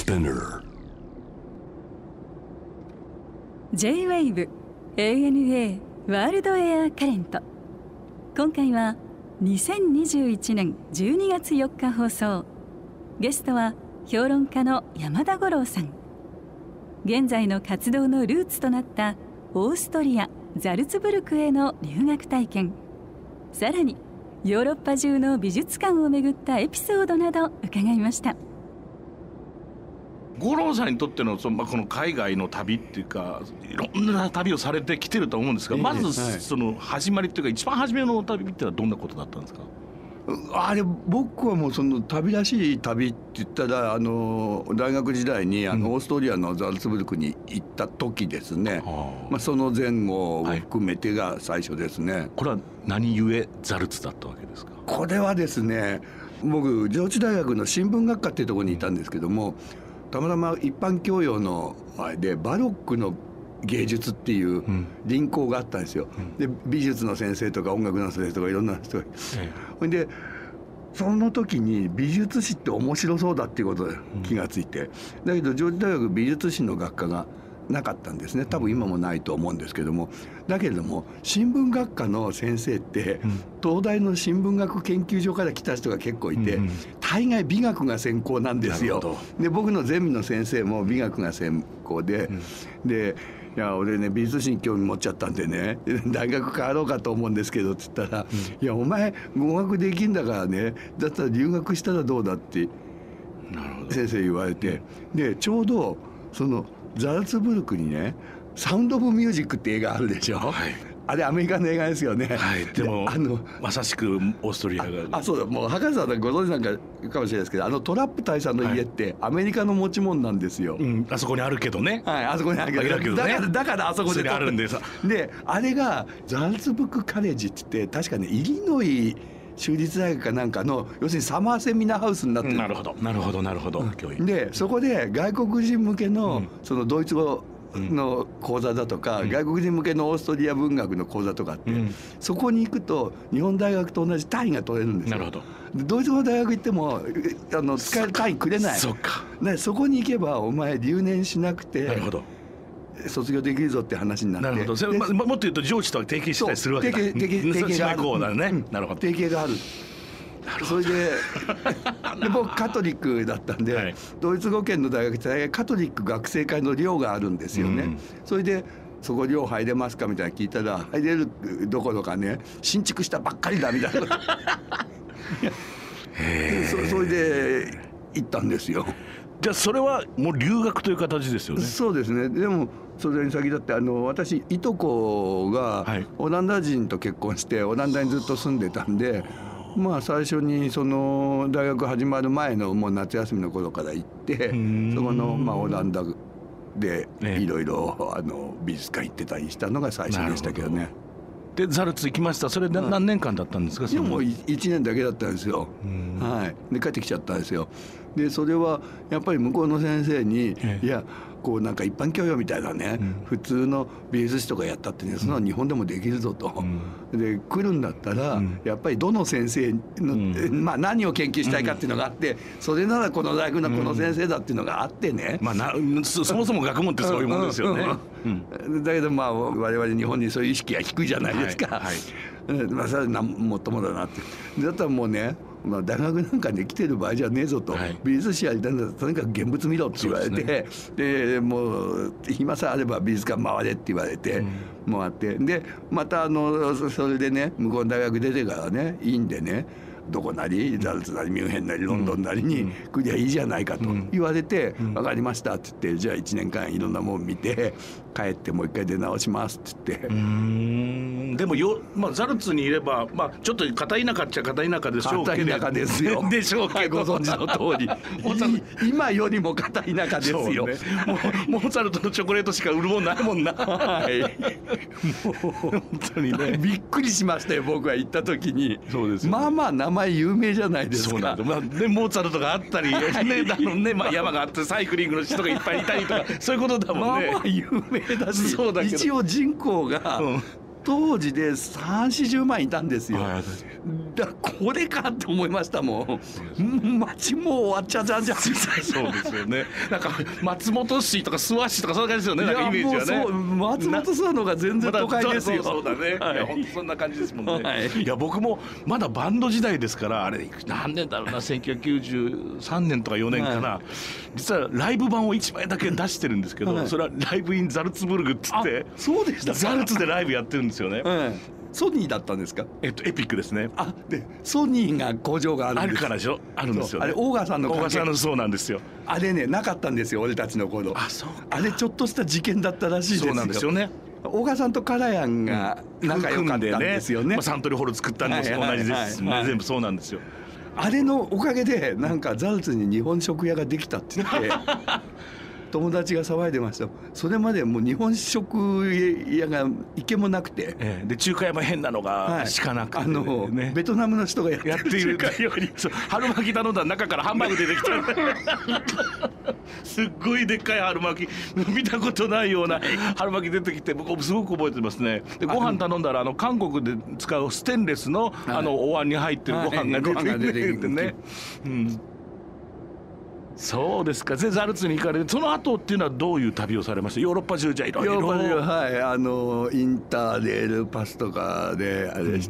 Spinner J-WAVE ANA ワールドエアカレント。今回は2021年12月4日放送。ゲストは評論家の山田五郎さん。現在の活動のルーツとなったオーストリア・ザルツブルクへの留学体験、さらにヨーロッパ中の美術館を巡ったエピソードなど伺いました。 五郎さんにとってのこの海外の旅っていうか、いろんな旅をされてきてると思うんですが、まずその始まりっていうか一番初めの旅ってのはどんなことだったんですか？ あれ僕はもうその旅らしい旅って言ったら大学時代にオーストリアのザルツブルクに行った時ですね、その前後を含めてが最初ですね。 これは何故ザルツだったわけですか？ これはですね、僕上智大学の新聞学科っていうところにいたんですけども、たまたま一般教養のあれでバロックの芸術っていう輪行があったんですよ。で美術の先生とか音楽の先生とかいろんな人が、ほんでその時に美術史って面白そうだっていうことで気がついて、だけど上智大学美術史の学科がなかったんですね。多分今もないと思うんですけども、だけれども新聞学科の先生って東大の新聞学研究所から来た人が結構いて、大概美学が専攻なんですよ。で僕のゼミの先生も美学が専攻で、でいや俺ね美術史に興味持っちゃったんでね大学変わろうかと思うんですけどって言ったら、いやお前語学できんだからね、だったら留学したらどうだって先生言われて、でちょうどそのザルツブルクにねサウンド・オブ・ミュージックって映画あるでしょ、あれアメリカの映画ですよね、 でもまさしくオーストリアがそうだ、もう博士さんご存知なんかもしれないですけど、トラップ大佐の家ってアメリカの持ち物なんですよ、 あそこにあるけどね、 あそこにあるけど、だからあそこであるんでさ、 であれがザルツブルクカレッジって言って、確かねイリノイ州立大学かなんかの要するにサマーセミナーハウスになってる。 なるほど、 でそこで外国人向けのそのドイツ語の講座だとか、外国人向けのオーストリア文学の講座とかって、そこに行くと日本大学と同じ単位が取れるんですよ。なるほど。でドイツ語の大学行っても使える単位くれない。 そっか。 でそこに行けばお前留年しなくて、なるほど、卒業できるぞって話になって。なるほど。それもっと言うと上智とは提携したりするわけだ。提携がある。なるほど。提携がある。それで僕カトリックだったんで、ドイツ語圏の大学ってカトリック学生会の寮があるんですよね。それでそこ寮入れますかみたいな聞いたら、入れるどころかね新築したばっかりだみたいなそれで行ったんですよ。 じゃあそれはもう留学という形ですよね。 そうですね。でもそれに先立って私いとこがオランダ人と結婚してオランダにずっと住んでたんで、最初にその大学始まる前のもう夏休みの頃から行って、そこのオランダでいろいろ美術館行ってたりしたのが最初でしたけどね。 でザルツ行きました。それで何年間だったんですか？ でも1年だけだったんですよ。で帰ってきちゃったんですよ。でそれはやっぱり向こうの先生に、いやこうなんか一般教養みたいなね、普通の美術史とかやったってね、そんなの日本でもできるぞと、で来るんだったら、やっぱりどの先生の、何を研究したいかっていうのがあって、それならこの大学のこの先生だっていうのがあってね、 そもそも学問ってそういうものですよね。 だけど我々日本にそういう意識が低いじゃないですか。それはもっともだなって。だったらもうね、大学なんかに来てる場合じゃねえぞと、美術史やりたいんだったらとにかく現物見ろって言われて、でもう暇さえあれば美術館回れって言われて回って、でまたそれでね向こうの大学出てからねいいんでね、どこなりザルツなりミュンヘンなりロンドンなりに来りゃいいじゃないかと言われて、分かりましたって言って、じゃあ1年間いろんなもん見て帰ってもう一回出直しますって言って。 でもザルツにいれば、ちょっと片田舎っちゃ片田舎でしょうけど、 片田舎ですよでしょうけど、 ご存知の通り今よりも片田舎ですよ。 モーツァルトのチョコレートしか売るもんないもんな。もう本当にね、 びっくりしましたよ僕が行った時に。 そうです。 名前有名じゃないですか。 そうなんで、モーツァルトがあったり山があってサイクリングの人がいっぱいいたりとかそういうことだもんね。 有名だし、一応人口が当時で30、40万いたんですよ。 これかって思いましたもん。街も終わっちゃったじゃん。 そうですよね。なんか松本市とか諏訪市とかそんな感じですよね。なんかイメージはね。 もう松本諏訪の方が全然都会ですよ。 そうだね。 はい、 いや本当そんな感じですもんね。 はい、 いや僕もまだバンド時代ですから、あれ何年だろうな、1993年とか4年かな、はい、実はライブ版を1枚だけ出してるんですけど、はい、それはライブインザルツブルグっつって、 そうでしたか。 ザルツでライブやってるんですよね。 はい、ソニーだったんですか。 エピックですね。 でソニーが工場があるんです。 あるからでしょ。あるんですよ、ね。 あれ大川さんの関係。 大川さんのそうなんですよ。 あれねなかったんですよ俺たちの頃。 そうか。 あれちょっとした事件だったらしいですよ。 そうなんですよね。 大川さんとカラヤンが仲良かったんですよね。 サントリーホール作ったのも同じですね。全部そうなんですよ。 あれのおかげでなんかザルツに日本食屋ができたって言って友達が騒いでました。それまでもう日本食屋が一軒もなくて、 で中華屋も変なのがしかなくて、 ね、ベトナムの人がやってる中華より春巻き頼んだら中からハンバーグ出てきたすっごいでっかい春巻き見たことないような春巻き出てきて、僕すごく覚えてますね。でご飯頼んだら韓国で使うステンレスのお椀に入ってるご飯が出てきてね。そうですか。ザルツに行かれて、その後っていうのはどういう旅をされました？ヨーロッパ中じゃいろいろ。 ヨーロッパ中、はい、インターレールパスとかであれして、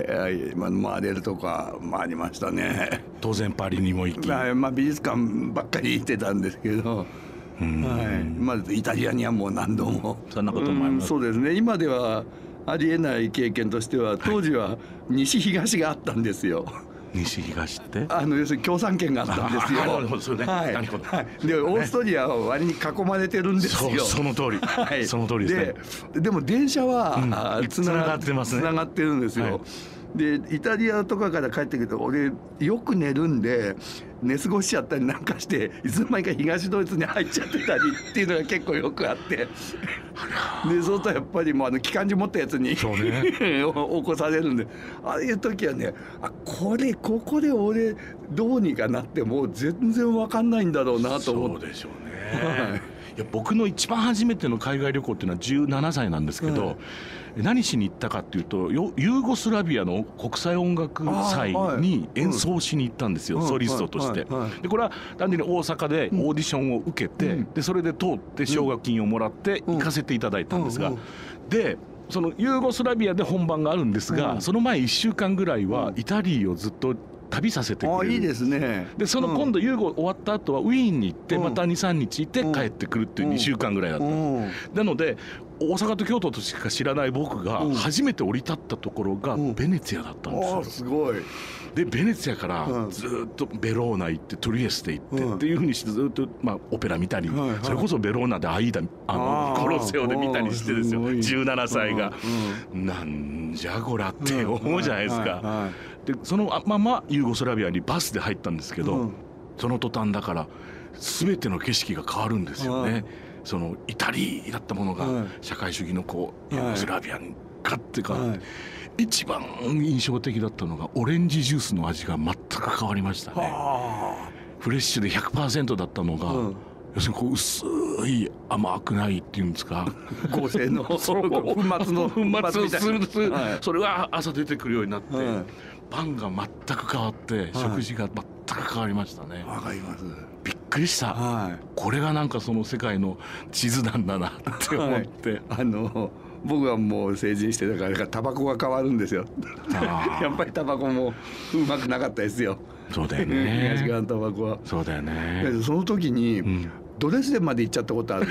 回れるとか回りましたね。 当然パリにも行き、 美術館ばっかり行ってたんですけど、イタリアにはもう何度もそんなこともあります。 そうですね。今ではありえない経験としては、当時は西東があったんですよ。 西東って要するに共産圏があったんですよ。 なるほど、そうね。 でオーストリアは割に囲まれてるんですよ。 その通り、その通りですね。 でも電車はつながってますね。 つながってるんですよ。でイタリアとかから帰ってくると俺よく寝るんで寝過ごしちゃったりなんかしていつの間にか東ドイツに入っちゃってたりっていうのが結構よくあってでそうするとやっぱりもう機関銃持ったやつに起こされるんで、ああいう時はねここで俺どうにかなってもう全然分かんないんだろうなと思って。 そうでしょうね。いや僕の一番初めての海外旅行っていうのは17歳なんですけど、何しに行ったかっていうとユーゴスラビアの国際音楽祭に演奏しに行ったんですよ、ソリストとして。でこれは単純に大阪でオーディションを受けて、でそれで通って奨学金をもらって行かせていただいたんですが、でそのユーゴスラビアで本番があるんですが、その前1週間ぐらいはイタリーをずっと旅させてくれる。 いいですね。 でその今度ユーゴ終わった後はウィーンに行ってまた 2,3 日いて帰ってくるっていう2週間ぐらいだった。なので大阪と京都としか知らない僕が初めて降り立ったところがベネツィアだったんですよ。 すごい。 でベネツィアからずっとベローナ行ってトリエステ行ってっていうふうにしてずっとオペラ見たり、それこそベローナでアイーダコロッセオで見たりしてですよ、17歳が。なんじゃこらって思うじゃないですか。でそのままユーゴスラビアにバスで入ったんですけど、その途端だから全ての景色が変わるんですよね。そのイタリーだったものが社会主義のユーゴスラビアにガッて変わって、一番印象的だったのがオレンジジュースの味が全く変わりましたね。フレッシュで 100% だったのが、要するに薄い甘くないっていうんですか、 合成の粉末の粉末それが朝出てくるようになって、パンが全く変わって食事が全く変わりましたね。 わかります。 びっくりした、これがなんかその世界の地図なんだなって思って、 僕はもう成人してたからタバコが変わるんですよやっぱりタバコもうまくなかったですよ。 そうだよね東側のタバコは。 そうだよね。 その時に、ドレスデンまで行っちゃったことあるん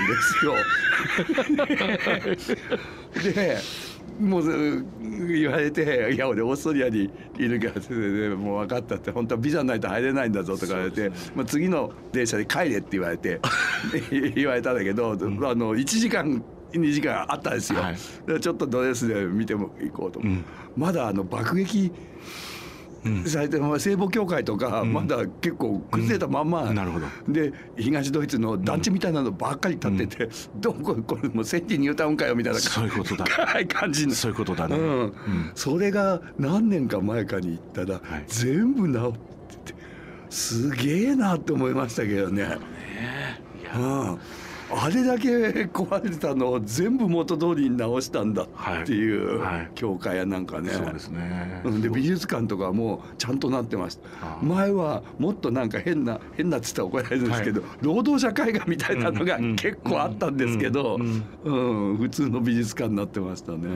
ですよでもう言われて「いや俺オーストリアにいるからもう分かった」って「本当はビザないと入れないんだぞ」とか言われて、次の電車で帰れって言われて言われたんだけど、1時間2時間あったんですよ、ちょっとドレスで見ても行こうと、まだ爆撃されて聖母教会とかまだ結構崩れたまんま、で東ドイツの団地みたいなのばっかり建ってて、どこれもうセンティニュータウンかよみたいな感じの。 そういうことだね。 それが何年か前かに行ったら全部治っててすげえなって思いましたけどね。 あれだけ壊れてたのを全部元通りに直したんだっていう教会やなんかね、 そうですね。 で美術館とかもちゃんとなってました。前はもっとなんか変なっつったら怒られるんですけど、労働者絵画みたいなのが結構あったんですけど、普通の美術館になってましたね。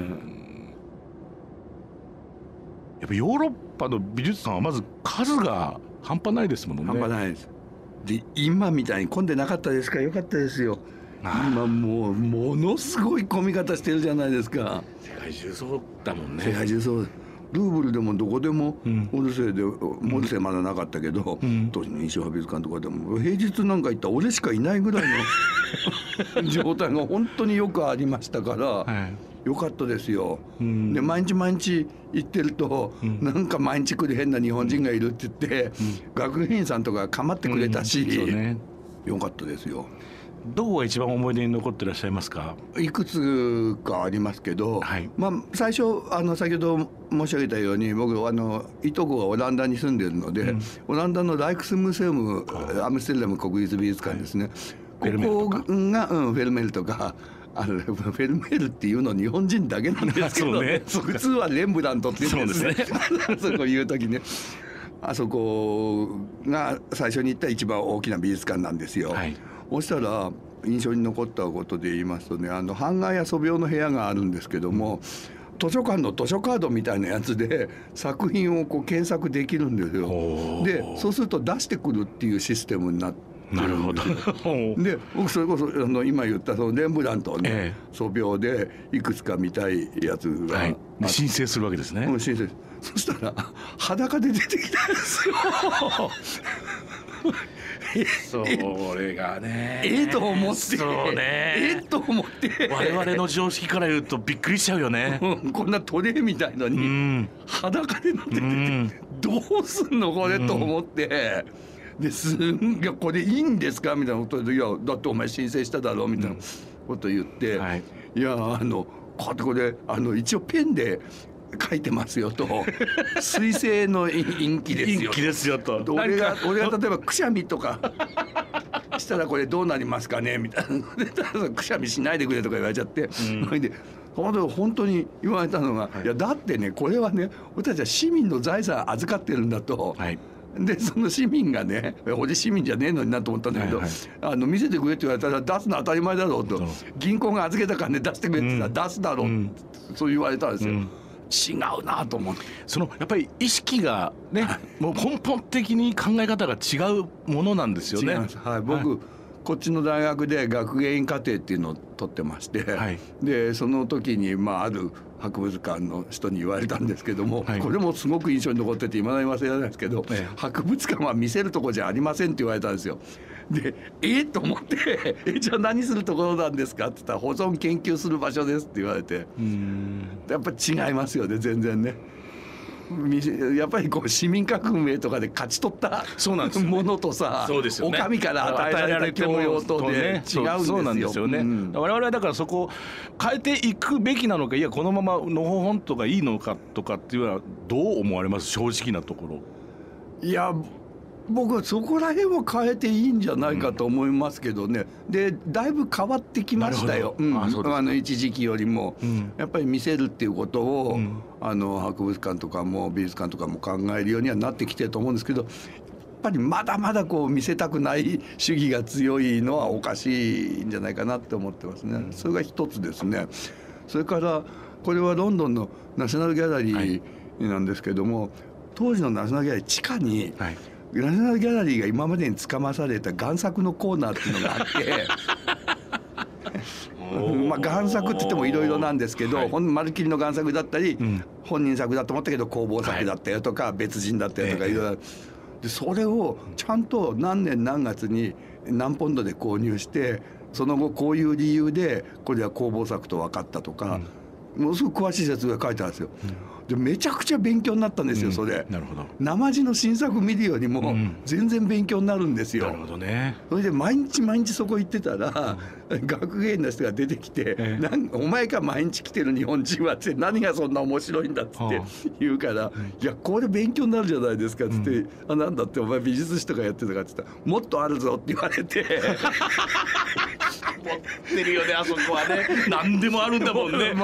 やっぱヨーロッパの美術館はまず数が半端ないですもんね。 半端ないです。で今みたいに混んでなかったですか？よかったですよ。今もうものすごい混み方してるじゃないですか。 世界中そうだもんね。 世界中そう。ルーブルでもどこでもオルセイで、オルセイまだなかったけど、当時の印象派美術館とかでも平日なんか行ったら俺しかいないぐらいの状態が本当によくありましたから、よかったですよ。で毎日行ってると、なんか毎日来る変な日本人がいるって言って、学芸員さんとか構ってくれたし、よかったですよ。 どこが一番思い出に残ってらっしゃいますか？ いくつかありますけど、最初先ほど申し上げたように僕いとこがオランダに住んでるので、オランダのライクスムセウム、アムステルダム国立美術館ですね、ここが、フェルメールとかフェルメールっていうの日本人だけなんですけど、普通はレンブラントって言うんですね。そこ言う時ね、あそこが最初に行った一番大きな美術館なんですよ。そしたら印象に残ったことで言いますとね、版画や素描の部屋があるんですけども、図書館の図書カードみたいなやつで作品をこう検索できるんですよ。でそうすると出してくるっていうシステムになってなるほど。で僕それこそ今言ったそのレンブラントの素描でいくつか見たいやつが、 申請するわけですね。 申請。そしたら裸で出てきたんですよ。 それがね、 と思って、と思って我々の常識から言うとびっくりしちゃうよね。 こんなトレイみたいのに裸でなってて、どうすんのこれと思って、これいいんですかみたいなことで、いやだってお前申請しただろみたいなこと言って、いやこれ一応ペンで書いてますよと、水性の陰気ですよ。 陰気ですよと。 俺が例えばくしゃみとかしたらこれどうなりますかねみたいな、くしゃみしないでくれとか言われちゃって、で本当に言われたのが、いやだってねこれはね俺たちは市民の財産預かってるんだと。でその市民がね、俺市民じゃねえのになと思ったんだけど、見せてくれって言われたら出すの当たり前だろうと、銀行が預けた金出してくれって言ったら出すだろう、そう言われたんですよ。違うなと思って、 やっぱり意識がね、もう根本的に考え方が違うものなんですよね。 僕こっちの大学で学芸員課程っていうのを取ってまして、でその時にある博物館の人に言われたんですけども、これもすごく印象に残ってて未だに忘れられないですけど、博物館は見せるとこじゃありませんって言われたんですよ。でと思ってじゃあ何するところなんですかって言ったら保存研究する場所ですって言われて、やっぱ違いますよね全然ね。やっぱり市民革命とかで勝ち取ったものとさ、お上から与えられた教養とで違うんですよ。 そうなんですよね。我々はだからそこを変えていくべきなのか、いやこのままのほほんとがいいのかとかっていうのはどう思われます？正直なところ。 いや僕はそこら辺は変えていいんじゃないかと思いますけどね。でだいぶ変わってきましたよ。一時期よりも、やっぱり見せるっていうことを、博物館とかも美術館とかも考えるようにはなってきてると思うんですけど、やっぱりまだまだ見せたくない主義が強いのはおかしいんじゃないかなって思ってますね。それが一つですね。それからこれはロンドンのナショナルギャラリーなんですけども、当時のナショナルギャラリー地下に、ナショナルギャラリーが今までにつかまされた贋作のコーナーっていうのがあって贋作って言ってもいろいろなんですけど、まるっきりの贋作だったり、本人作だと思ったけど工房作だったよとか、別人だったよとかいろいろで、それをちゃんと何年何月に何ポンドで購入して、その後こういう理由でこれは工房作と分かったとか、ものすごく詳しい説明が書いてあるんですよ。でめちゃくちゃ勉強になったんですよ、それ。 なるほど。 生地の新作見るよりも全然勉強になるんですよ。 なるほどね。 それで毎日そこ行ってたら、 学芸員の人が出てきて「お前が毎日来てる日本人は」って何がそんな面白いんだっつって言うから「いやこれ勉強になるじゃないですか」っつって「なんだってお前美術史とかやってたか」っつったら「もっとあるぞ」って言われて。 持ってるよねあそこはね。何でもあるんだもんね。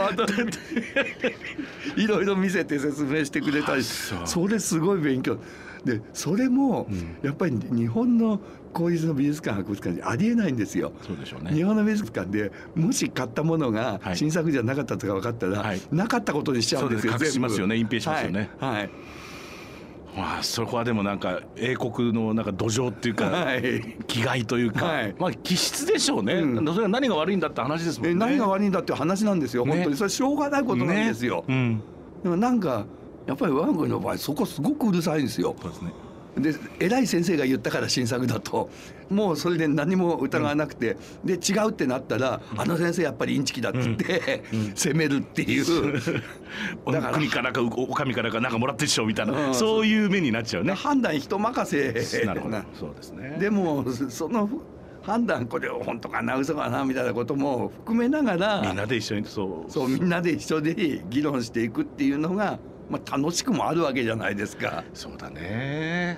いろいろ見せて説明してくれたり、それすごい勉強で、それもやっぱり日本の公立の美術館博物館にありえないんですよ。 そうでしょうね。 日本の美術館でもし買ったものが新作じゃなかったとか分かったら、なかったことにしちゃうんですよ。 隠しますよね、隠蔽しますよね。 はい、 まあそこはでもなんか英国のなんか土壌っていうか、気概というか、まあ気質でしょうね。それは何が悪いんだって話ですもんね。 何が悪いんだって話なんですよ。本当にそれしょうがないことなんですよ。でもなんかやっぱり我が国の場合そこすごくうるさいんですよ。そうですね。で偉い先生が言ったから新作だともうそれで何も疑わなくて、で違うってなったら、あの先生やっぱりインチキだっつって責めるっていう、 だから国からかお上からかなんかもらってっしょみたいな、そういう目になっちゃうね。 判断人任せ。 なるほど。そうですね。 でもその判断これ本当かな嘘かなみたいなことも含めながらみんなで一緒にそうみんなで一緒で議論していくっていうのが、まあ、楽しくもあるわけじゃないですか。 そうだね。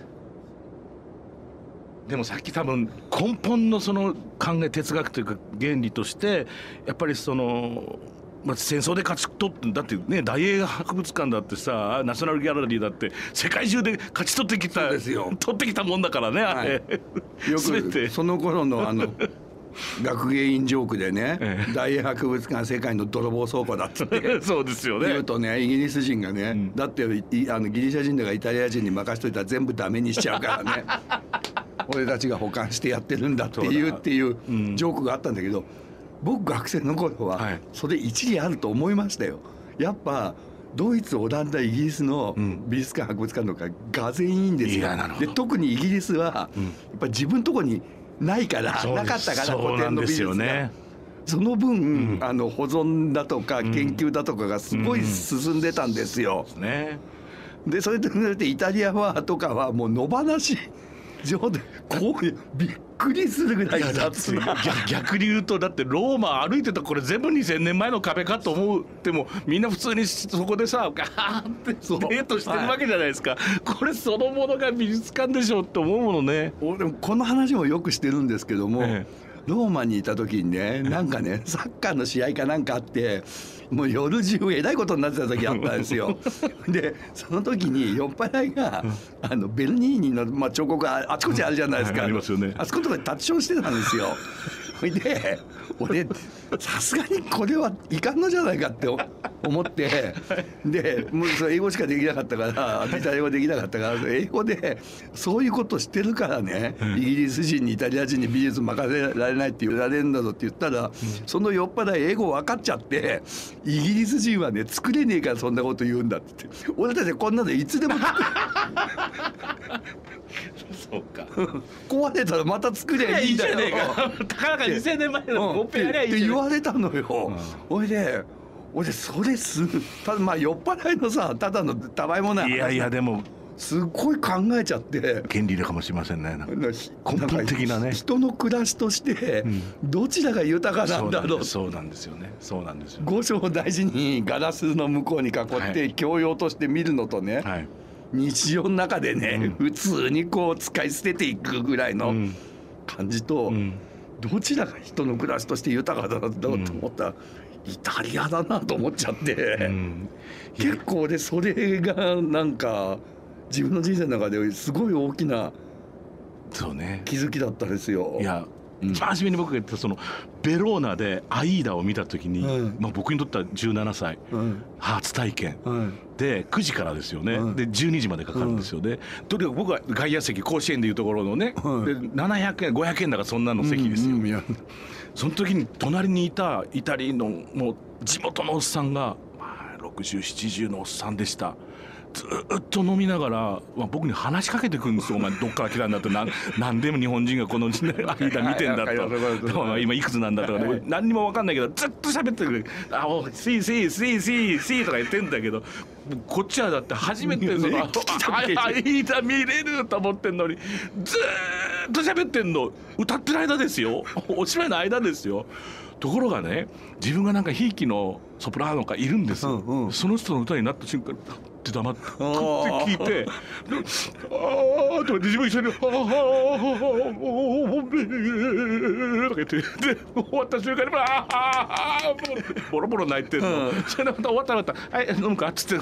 でもさっき多分根本のその考え哲学というか原理としてやっぱりその、まあ、戦争で勝ち取ってだってね大英博物館だってさナショナルギャラリーだって世界中で勝ち取ってきた取ってきたもんだからね、あれ、 よくその頃の学芸員ジョークでね、大英博物館世界の泥棒倉庫だっつってそうですよね。 言うとねイギリス人がね、だってギリシャ人とかイタリア人に任しといたら全部ダメにしちゃうからね俺たちが保管してやってるんだっていうジョークがあったんだけど、僕学生の頃はそれ一理あると思いましたよ。やっぱドイツ、オランダ、イギリスの美術館博物館とかがぜんいいんですよ。で特にイギリスはやっぱり自分のとこにないからなかったから古典の美術がその分、保存だとか研究だとかがすごい進んでたんですよ。でそれと比べてイタリアはとかはもう野放し上でこうびっくりするぐらい雑な。 逆に言うとだってローマ歩いてたこれ全部2000年前の壁かと思ってもみんな普通にそこでさガーンってデートしてるわけじゃないですか。これそのものが美術館でしょって思うものね。 俺もこの話もよくしてるんですけども、ローマにいた時にねなんかねサッカーの試合かなんかあってもう夜中えらいことになってた時あったんですよでその時に酔っ払いがベルニーニの、彫刻があちこちあるじゃないですか、 ありますよね。 あそこのところで立ちションしてたんですよそれで俺さすがにこれはいかんのじゃないかって思ってでもうそれ英語しかできなかったからイタリア語できなかったから英語でそういうことしてるからね、イギリス人にイタリア人に美術任せられないって言われるんだぞって言ったら、その酔っ払い英語分かっちゃってイギリス人はね作れねえからそんなこと言うんだって俺たちこんなのいつでもそうか壊れたらまた作ればいいんだよたかだか2000年前のモッペやりゃいいって言われたのよ。俺それただ酔っ払いのさただのたわいもない話。いやでもすごい考えちゃって原理かもしれませんね。根本的なね人の暮らしとしてどちらが豊かなんだろう。 そうなんですよね。そうなんですよ。 御所を大事にガラスの向こうに囲って教養として見るのとね、日常の中でね、普通にこう使い捨てていくぐらいの感じと、どちらが人の暮らしとして豊かだろうと思ったら、イタリアだなと思っちゃって、結構俺それがなんか自分の人生の中ですごい大きな気づきだったんですよ。 いや一番初めに僕が言ったそのベローナでアイーダを見た時に、僕にとっては17歳、初体験、で9時からですよね、で12時までかかるんですよね、とにかく僕は外野席甲子園でいうところのね、で700円500円だからそんなの席ですよ、その時に隣にいたイタリアのもう地元のおっさんが、60、70のおっさんでした。ずっと飲みながら、僕に話しかけてくるんですよ。お前どっから来たんだと、なんでも日本人がこの間見てんだと今いくつなんだとか、何にも分かんないけどずっと喋ってくる。シーとか言ってんだけど、こっちはだって初めてその間見れると思ってんのにずと喋ってんの、歌ってる間ですよ、お芝居の間ですよ。ところがね、自分がなんかひいきのソプラノがいるんですよ、その人の歌になった瞬間って黙って聞いて、ああとか自分一緒に「ああおめえ」とか言って、で終わった瞬間に「ああボロボロ泣いてるの、それでまた終わったら「はい飲むか」っつって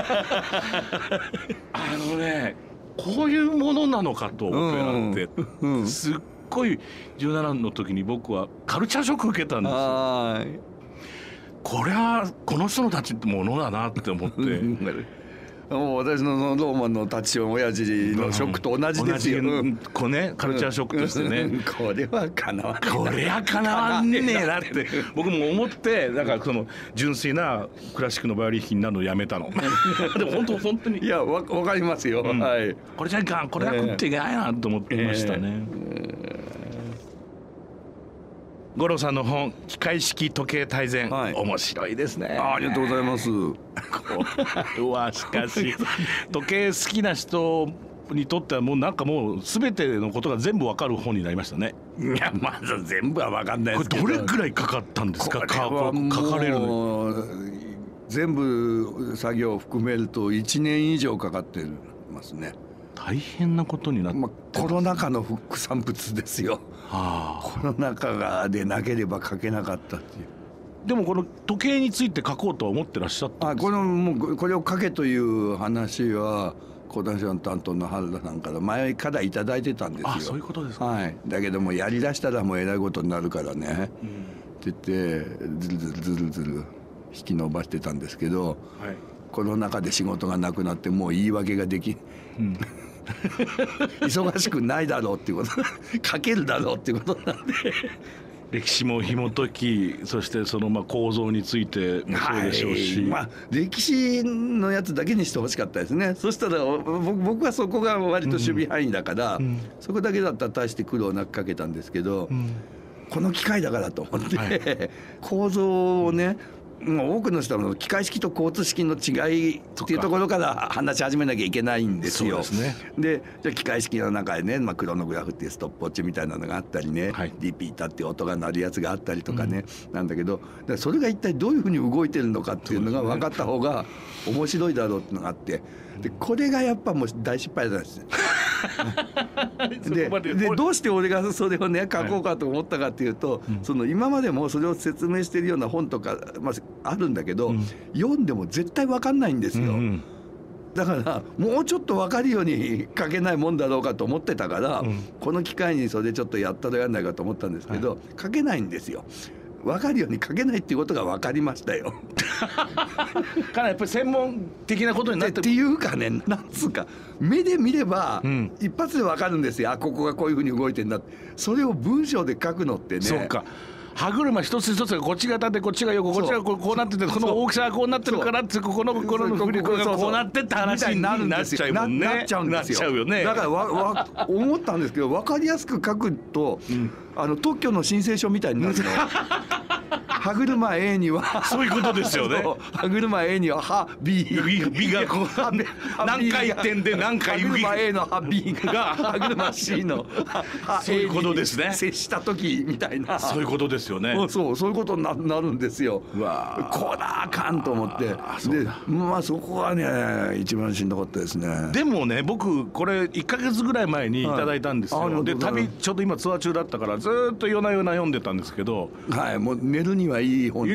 こういうものなのかとオペラって、すっごい17の時に僕はカルチャーショック受けたんですよ。これはこの人のたちってものだなって思ってもう私のローマのタチオン親父のショックと同じですよ。 こうね、カルチャーショックとしてね、 これはかなわない、 これはかなわんねえなって僕も思って、だからその純粋なクラシックのバイオリン弾きになるのをやめたのでも本当にいや、わかりますよ、はい、 これじゃいかん、これは食っていけないなと思ってましたね。五郎さんの本「機械式時計大全」、面白いですね。 ありがとうございます。 うわ、しかし時計好きな人にとってはもうなんかもう全てのことが全部わかる本になりましたね。 いや、まず全部はわかんないですけど、 これどれくらいかかったんですか、書かれるの。 全部作業を含めると1年以上かかってますね。 大変なことになって、 コロナ禍の副産物ですよ。コロナ禍でなければ書けなかったっていう。 でもこの時計について書こうとは思ってらっしゃったんですか。 これを書けという話は講談社の担当の原田さんから前からいただいてたんですよ。 そういうことですか。 はい、だけどもやりだしたらもうえらいことになるからね、って言ってずる引き伸ばしてたんですけど、コロナ禍で仕事がなくなってもう言い訳ができ忙しくないだろうっていうこと書けるだろうっていうことなんで歴史も紐解き、そしてその構造についてもそうでしょうし、 歴史のやつだけにしてほしかったですね。そしたら僕はそこが割と守備範囲だから、そこだけだったら大して苦労なく書けたんですけど、この機械だからと思って、構造をね、もう多くの人は機械式と交通式の違いっていうところから話し始めなきゃいけないんですよ。でじゃあ機械式の中でね、クロノグラフっていうストップウォッチみたいなのがあったりね、リピーターっていう音が鳴るやつがあったりとかね、なんだけど、それが一体どういうふうに動いてるのかっていうのが分かった方が面白いだろうっていうのがあって、でこれがやっぱもう大失敗なんですよでどうして俺がそれをね書こうかと思ったかっていうと、その今までもそれを説明してるような本とか、あるんだけど、読んでも絶対分かんないんですよ。だからもうちょっと分かるように書けないもんだろうかと思ってたから、この機会にそれちょっとやったらやんないかと思ったんですけど、書けないんですよ。分かるように書けないっていうことが分かりましたよかなりやっぱり専門的なことになってっていうかね、なんつうか目で見れば一発で分かるんですよ。ここがこういうふうに動いてんだって。それを文章で書くのってね、 そうか、歯車一つ一つがこっちが縦こっちが横こっちがこうなってて、この大きさがこうなってるからって、この振り子がこうなってって話になっちゃうもんね。 なっちゃうんですよ。だから思ったんですけど、分かりやすく書くと特許の申請書みたいになるの歯車 A にはそういうことですよね。 歯車 A には歯 B がこう何回転で何回歯車 A の歯 B が歯車 C の歯 A に接した時みたいな、 そういうことですよね。 そういうことになるんですよ。こらあかんと思って、でそこがね一番しんどかったですね。 でもね、僕これ1ヶ月ぐらい前にいただいたんですよ。で旅ちょうど今ツアー中だったからずっと夜な夜な読んでたんですけど、 もう寝るにはいい本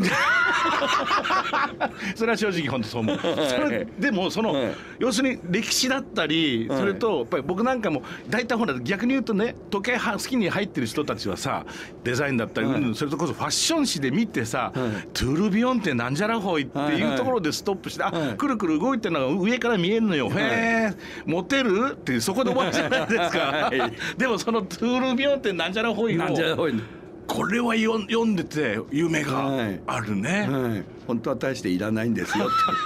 それは正直本当そう思う。でも要するに歴史だったり、それとやっぱり僕なんかも大体ほら逆に言うとね、時計好きに入ってる人たちはさ、デザインだったり、それとこそファッション誌で見てさ、トゥルビヨンってなんじゃらほいっていうところでストップして、くるくる動いてるのが上から見えるのよ。へえ、モテるってそこで終わるじゃないですかでもそのトゥルビヨンってなんじゃらほいをこれは読んでて夢があるね。 本当は大していらないんですよ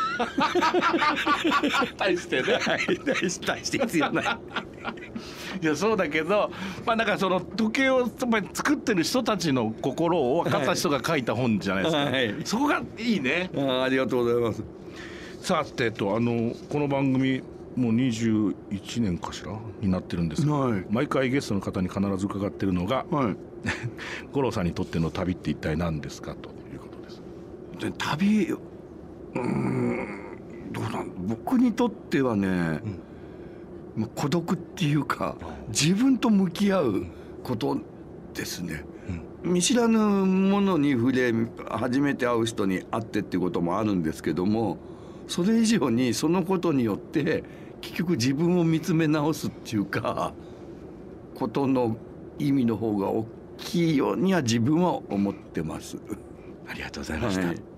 大してね大して必要ないいやそうだけど、なんかその時計を作ってる人たちの心を分かった人が書いた本じゃないですか、そこがいいね。 ありがとうございます。 さてこの番組もう21年かしらになってるんですが、はい、毎回ゲストの方に必ず伺ってるのが、はい、五郎さんにとっての旅って一体何ですかということです。 で旅どうなん僕にとってはね、孤独っていうか自分と向き合うことですね。見知らぬものに触れ初めて会う人に会ってっていうこともあるんですけども、それ以上にそのことによって結局自分を見つめ直すっていうかことの意味の方が大きいようには自分は思ってます。 ありがとうございました。 はい。